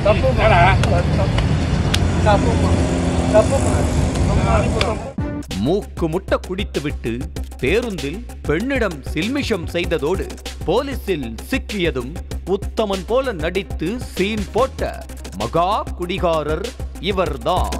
மூக்கு முட்ட குடித்துவிட்டு பேருந்தில் பெண்ணிடம் சில்மிஷம் செய்ததோடு போலீசில் சிக்கியதும் உத்தமன் போல நடித்து சீன் போட்ட மகா குடிகாரர் இவர்தான்.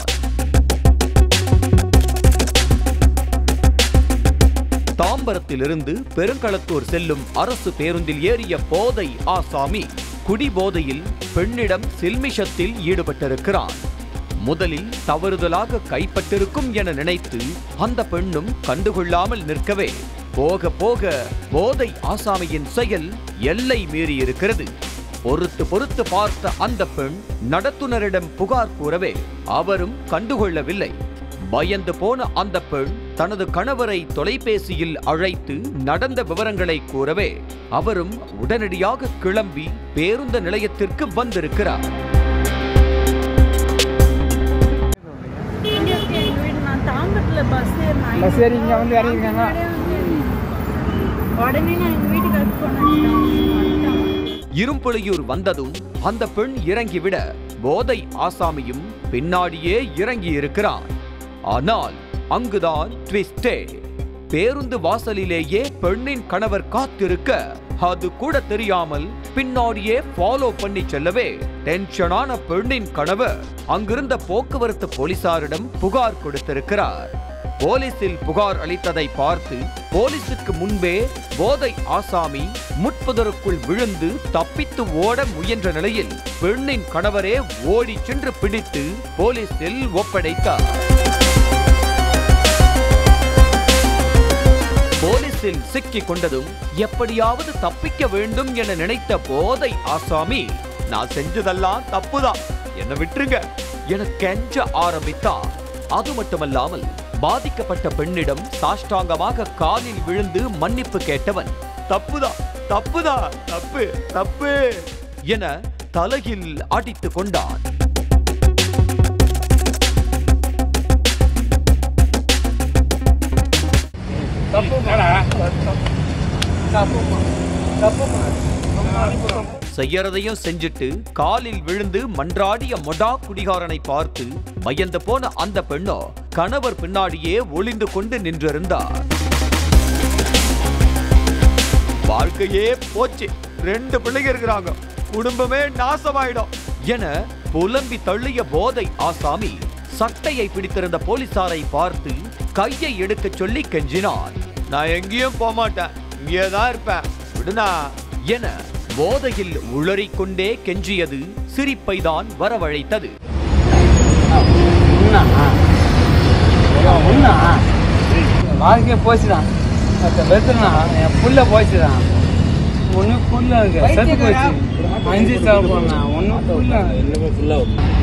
தாம்பரத்திலிருந்து பெருங்களத்தூர் செல்லும் அரசு பேருந்தில் ஏறிய போதை ஆசாமி குடிபோதையில் பெண்ணிடம் சில்மிஷத்தில் ஈடுபட்டிருக்கிறான். முதலில் தவறுதலாக கைப்பட்டிருக்கும் என நினைத்து அந்த பெண்ணும் கண்டுகொள்ளாமல் நிற்கவே போக போக போதை ஆசாமியின் செயல் எல்லை மீறியிருக்கிறது. பொறுத்து பார்த்த அந்த பெண் நடத்துனரிடம் புகார் கூறவே அவரும் கண்டுகொள்ளவில்லை. பயந்து போன அந்த பெண் தனது கணவரை தொலைபேசியில் அழைத்து நடந்த விவரங்களை கூறவே அவரும் உடனடியாக கிளம்பி பேருந்து நிலையத்திற்கு வந்திருக்கிறார். இரும்புலியூர் வந்ததும் அந்த பெண் இறங்கிவிட போதை ஆசாமியும் பின்னாடியே இறங்கி இருக்கிறான். ஆனால் அங்குதான் ட்விஸ்டே. பேருந்து வாசலிலேயே பெண்ணின் கணவர் காத்திருக்க அது கூட தெரியாமல் பின்னாடியே ஃபாலோ பண்ணி செல்லவே டென்ஷனான பெண்ணின் கணவர் அங்கிருந்த போக்குவரத்து போலீசாரிடம் புகார் கொடுத்திருக்கிறார். போலீசில் புகார் அளித்ததை பார்த்து போலீசுக்கு முன்பே போதை ஆசாமி முட்புதருக்குள் விழுந்து தப்பித்து ஓட முயன்ற நிலையில் பெண்ணின் கணவரே ஓடி சென்று பிடித்து போலீசில் ஒப்படைத்தார். போலீசில் சிக்கிக் கொண்டதும் எப்படியாவது தப்பிக்க வேண்டும் என நினைத்த போதை ஆசாமி நான் செஞ்சதெல்லாம் தப்புதான், என்ன விட்டுருங்க என கெஞ்ச ஆரம்பித்தார். அது மட்டுமல்லாமல் பாதிக்கப்பட்ட பெண்ணிடம் சாஷ்டாங்கமாக காலில் விழுந்து மன்னிப்பு கேட்டவன் தப்புதான் தப்புதான் தப்பு தப்பு என தலையில் அடித்துக் கொண்டான். செய்யறதையும் செஞ்சுட்டு காலில் விழுந்து மன்றாடிய மொடா குடிகாரனை பார்த்து பயந்து போன அந்த பெண்ணோ கணவர் பின்னாடியே ஒளிந்து கொண்டு நின்றிருந்தார். வாழ்க்கையே போச்சு, 2 பிள்ளைங்க இருக்கிறாங்க, குடும்பமே நாசமாயிடும் என புலம்பி தள்ளிய போதை ஆசாமி சட்டையை பிடித்திருந்த போலீசாரை பார்த்து கையை எடுக்க சொல்லி கெஞ்சினார். நான் எங்கேயும் போக மாட்டேன், இங்கேதான் இருப்பேன், விடுனா என போதையில் உளறிக்கொண்டே கெஞ்சியது சிரிப்பை தான் வரவழைத்தது. வாழ்க்கையே போச்சுதான், என் புள்ள போச்சுதான், ஒன்னும் புள்ள இருக்கு செத்து போச்சு, 5 செலவு பண்ணா ஒன்னும் புள்ள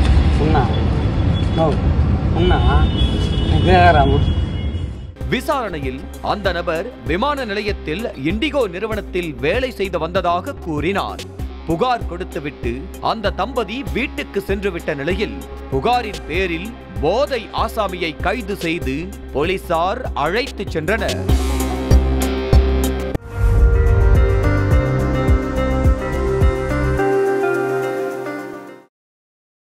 விசாரணையில் அந்த நபர் விமான நிலையத்தில் இண்டிகோ நிறுவனத்தில் வேலை செய்து வந்ததாக கூறினார். புகார் கொடுத்துவிட்டு அந்த தம்பதி வீட்டுக்கு சென்றுவிட்ட நிலையில் புகாரின் பேரில் போதை ஆசாமியை கைது செய்து போலீசார் அழைத்து சென்றனர்.